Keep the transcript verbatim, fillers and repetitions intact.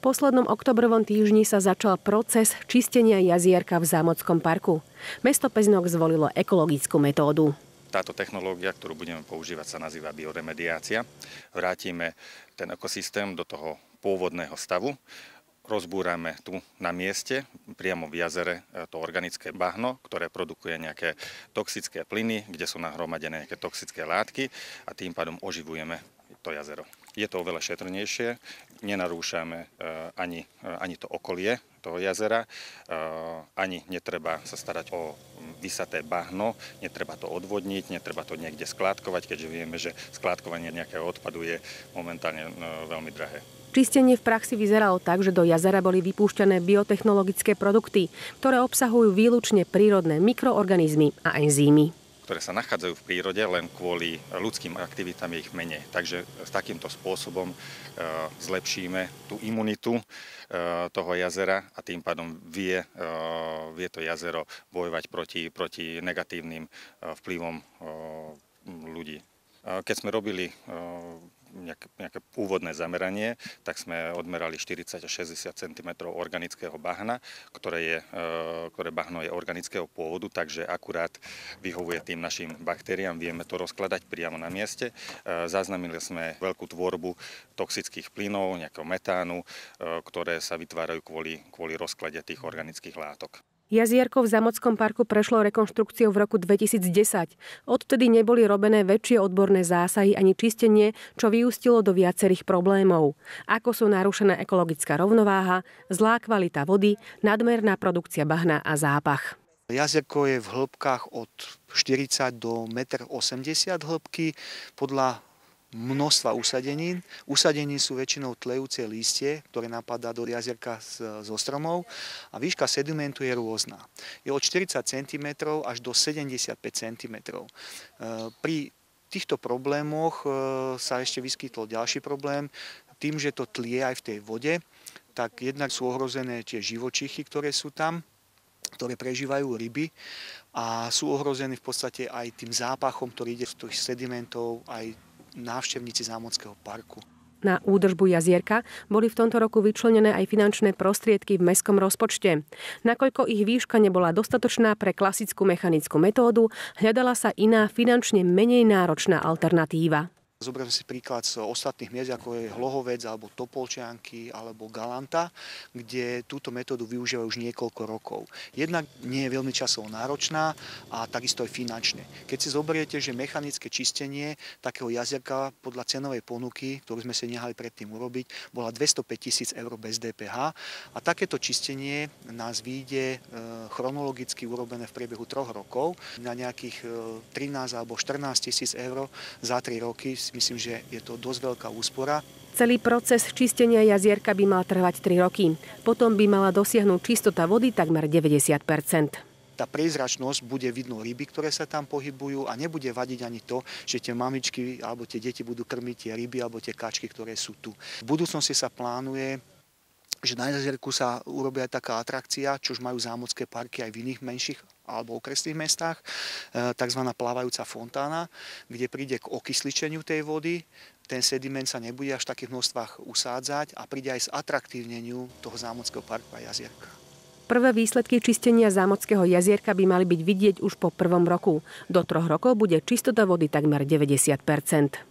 poslednom októbrovom týždni sa začal proces čistenia jazierka v Zámockom parku. Mesto Pezinok zvolilo ekologickú metódu. Táto technológia, ktorú budeme používať, sa nazýva bioremediácia. Vrátime ten ekosystém do toho pôvodného stavu. Rozbúrame tu na mieste, priamo v jazere, to organické bahno, ktoré produkuje nejaké toxické plyny, kde sú nahromadené nejaké toxické látky a tým pádom oživujeme to jazero. Je to oveľa šetrnejšie, nenarúšame ani, ani to okolie toho jazera, ani netreba sa starať o vysaté bahno, netreba to odvodniť, netreba to niekde skládkovať, keďže vieme, že skládkovanie nejakého odpadu je momentálne veľmi drahé. Čistenie v praxi vyzeralo tak, že do jazera boli vypúšťané biotechnologické produkty, ktoré obsahujú výlučne prírodné mikroorganizmy a enzymy, ktoré sa nachádzajú v prírode, len kvôli ľudským aktivitám je ich menej. Takže s takýmto spôsobom e, zlepšíme tú imunitu e, toho jazera a tým pádom vie, e, vie to jazero bojovať proti, proti negatívnym e, vplyvom e, ľudí. E, keď sme robili e, Nejaké, nejaké úvodné zameranie, tak sme odmerali štyridsať až šesťdesiat centimetrov organického bahna, ktoré, je, ktoré bahno je organického pôvodu, takže akurát vyhovuje tým našim baktériám, vieme to rozkladať priamo na mieste. Zaznamenali sme veľkú tvorbu toxických plynov, nejakého metánu, ktoré sa vytvárajú kvôli, kvôli rozklade tých organických látok. Jazierko v Zámockom parku prešlo rekonštrukciou v roku dvetisícdesať. Odtedy neboli robené väčšie odborné zásahy ani čistenie, čo vyústilo do viacerých problémov. Ako sú narušená ekologická rovnováha, zlá kvalita vody, nadmerná produkcia bahna a zápach. Jazierko je v hĺbkach od štyridsať do jeden osemdesiat metra hĺbky podľa množstva usadenín. Usadení sú väčšinou tlejúce lístie, ktoré napadá do jazierka zo stromov a výška sedimentu je rôzna. Je od štyridsať centimetrov až do sedemdesiatpäť centimetrov. Pri týchto problémoch sa ešte vyskytol ďalší problém. Tým, že to tlie aj v tej vode, tak jednak sú ohrozené tie živočíchy, ktoré sú tam, ktoré prežívajú ryby a sú ohrození v podstate aj tým zápachom, ktorý ide z tých sedimentov, aj návštevníci Zámockého parku. Na údržbu jazierka boli v tomto roku vyčlenené aj finančné prostriedky v mestskom rozpočte. Nakoľko ich výška nebola dostatočná pre klasickú mechanickú metódu, hľadala sa iná finančne menej náročná alternatíva. Zoberiem si príklad z ostatných miest, ako je Hlohovec, alebo Topolčianky, alebo Galanta, kde túto metódu využívajú už niekoľko rokov. Jednak nie je veľmi časovo náročná a takisto aj finančne. Keď si zoberiete, že mechanické čistenie takého jazierka podľa cenovej ponuky, ktorú sme si nehali predtým urobiť, bola dvestopäť tisíc eur bez dé pé há a takéto čistenie nás vyjde chronologicky urobené v priebehu troch rokov na nejakých trinásť alebo štrnásť tisíc eur za tri roky. Myslím, že je to dosť veľká úspora. Celý proces čistenia jazierka by mal trvať tri roky. Potom by mala dosiahnuť čistota vody takmer deväťdesiat percent. Tá priezračnosť, bude vidno ryby, ktoré sa tam pohybujú a nebude vadiť ani to, že tie mamičky alebo tie deti budú krmiť tie ryby alebo tie kačky, ktoré sú tu. V budúcnosti sa plánuje, že na jazierku sa urobí aj taká atrakcia, čo už majú zámocké parky aj v iných menších alebo okresných mestách, tzv. Plávajúca fontána, kde príde k okysličeniu tej vody, ten sediment sa nebude až v takých množstvách usádzať a príde aj z atraktívneniu toho zámockého parku a jazierka. Prvé výsledky čistenia Zámockého jazierka by mali byť vidieť už po prvom roku. Do troch rokov bude čistota vody takmer deväťdesiat percent.